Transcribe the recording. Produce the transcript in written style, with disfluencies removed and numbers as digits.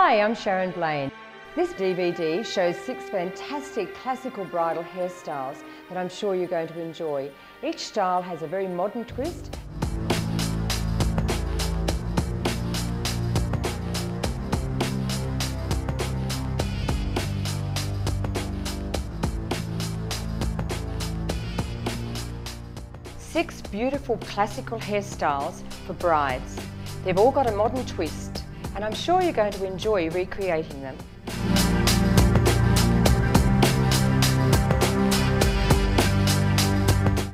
Hi, I'm Sharon Blain. This DVD shows 6 fantastic classical bridal hairstyles that I'm sure you're going to enjoy. Each style has a very modern twist. Six beautiful classical hairstyles for brides. They've all got a modern twist, and I'm sure you're going to enjoy recreating them.